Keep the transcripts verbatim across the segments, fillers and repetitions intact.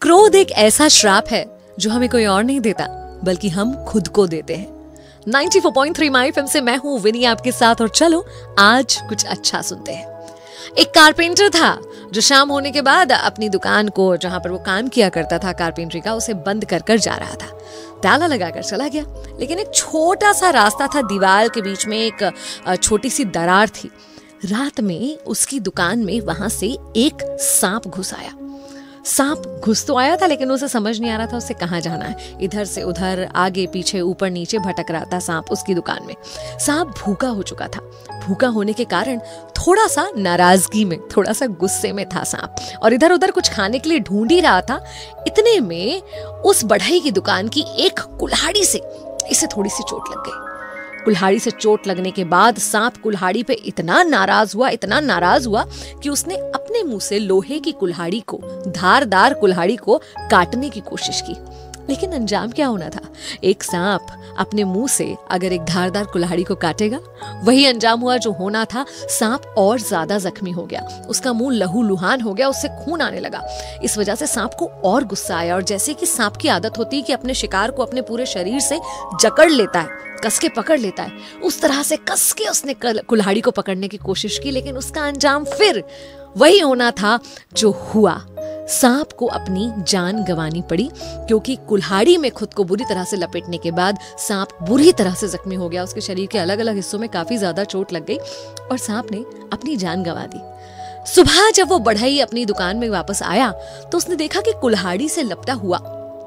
क्रोध एक ऐसा श्राप है जो हमें कोई और नहीं देता बल्कि हम खुद को देते हैं। चौरानवे पॉइंट तीन माय एफएम से मैं हूं विनी आपके साथ और चलो आज कुछ अच्छा सुनते हैं। एक कारपेंटर था जो शाम होने के बाद अपनी दुकान को, जहां पर वो काम किया करता था कारपेंट्री का, उसे बंद कर कर जा रहा था। ताला लगाकर चला गया, लेकिन एक छोटा सा रास्ता था, दीवार के बीच में एक छोटी सी दरार थी। रात में उसकी दुकान में वहां से एक सांप घुस आया। सांप घुस तो आया था लेकिन उसे समझ नहीं आ रहा था उसे कहाँ जाना है। इधर से उधर, आगे पीछे, ऊपर नीचे भटक रहा था सांप उसकी दुकान में। सांप भूखा हो चुका था। भूखा होने के कारण थोड़ा सा नाराजगी में, थोड़ा सा गुस्से में था सांप, और इधर उधर कुछ खाने के लिए ढूंढ ही रहा था। इतने में उस बढ़ई की दुकान की एक कुल्हाड़ी से इसे थोड़ी सी चोट लग गई। कुल्हाड़ी से चोट लगने के बाद सांप कुल्हाड़ी पे इतना नाराज हुआ, इतना नाराज हुआ कि उसने अपने मुंह से लोहे की कुल्हाड़ी को, धारदार कुल्हाड़ी को काटने की कोशिश की। लेकिन अंजाम क्या होना था? एक सांप अपने मुंह से अगर एक धारदार कुल्हाड़ी को काटेगा, वही अंजाम हुआ जो होना था। सांप और ज्यादा जख्मी हो गया, उसका मुंह लहू लुहान हो गया, उससे खून आने लगा। इस वजह से सांप को और गुस्सा आया, और जैसे कि सांप की आदत होती है कि अपने शिकार को अपने पूरे शरीर से जकड़ लेता है, कस के पकड़ लेता है, उस तरह से कस के उसने कुल्हाड़ी को पकड़ने की कोशिश की। लेकिन उसका अंजाम फिर वही होना था जो हुआ। सांप को अपनी जान गंवानी पड़ी, क्योंकि कुल्हाड़ी में खुद को बुरी तरह से लपेटने के बाद सांप बुरी तरह से जख्मी हो गया। उसके शरीर के अलग अलग हिस्सों में काफी ज्यादा चोट लग गई और सांप ने अपनी जान गंवा दी। सुबह जब वो बढ़ई अपनी दुकान में वापस आया तो उसने देखा कि कुल्हाड़ी से लपटा हुआ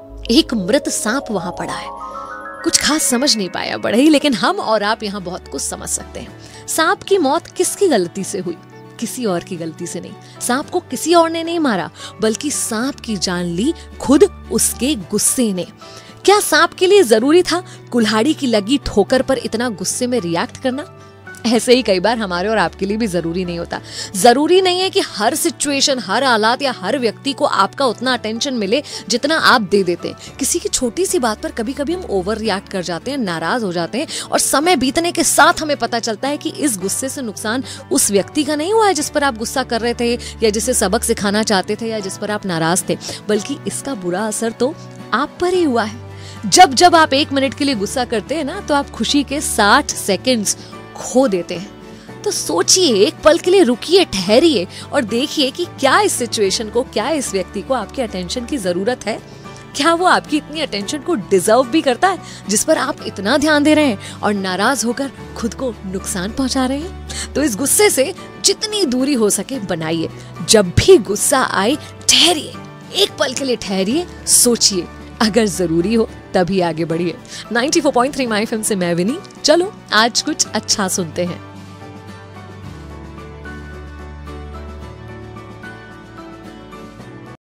एक मृत सांप वहां पड़ा है। कुछ खास समझ नहीं पाया बढ़ई, लेकिन हम और आप यहाँ बहुत कुछ समझ सकते हैं। सांप की मौत किसकी गलती से हुई? किसी और की गलती से नहीं। सांप को किसी और ने नहीं मारा, बल्कि सांप की जान ली खुद उसके गुस्से ने। क्या सांप के लिए जरूरी था कुल्हाड़ी की लगी ठोकर पर इतना गुस्से में रिएक्ट करना? ऐसे ही कई बार हमारे और आपके लिए भी जरूरी नहीं होता। जरूरी नहीं है कि हर सिचुएशन, हर हालात या हर व्यक्ति को आपका उतना अटेंशन मिले जितना आप दे देते हैं। किसी की छोटी सी बात पर कभी कभी हम ओवर रिएक्ट कर जाते हैं, नाराज हो जाते हैं, और समय बीतने के साथ हमें पता चलता है कि इस गुस्से से नुकसान उस व्यक्ति का नहीं हुआ है जिस पर आप गुस्सा कर रहे थे, या जिसे सबक सिखाना चाहते थे, या जिस पर आप नाराज थे, बल्कि इसका बुरा असर तो आप पर ही हुआ है। जब जब आप एक मिनट के लिए गुस्सा करते हैं ना, तो आप खुशी के साठ सेकेंड्स खो देते हैं। तो सोचिए, एक पल के लिए रुकिए, ठहरिए और देखिए कि क्या इस सिचुएशन को, क्या इस व्यक्ति को आपकी अटेंशन की जरूरत है? क्या वो आपकी इतनी अटेंशन को डिजर्व भी करता है जिस पर आप इतना ध्यान दे रहे हैं और नाराज होकर खुद को नुकसान पहुंचा रहे हैं? तो इस गुस्से से जितनी दूरी हो सके बनाइए। जब भी गुस्सा आए, ठहरिए, एक पल के लिए ठहरिए, सोचिए, अगर जरूरी हो तभी आगे बढ़िए। चौरानवे पॉइंट तीन माय एफएम से मैं विनी, चलो आज कुछ अच्छा सुनते हैं।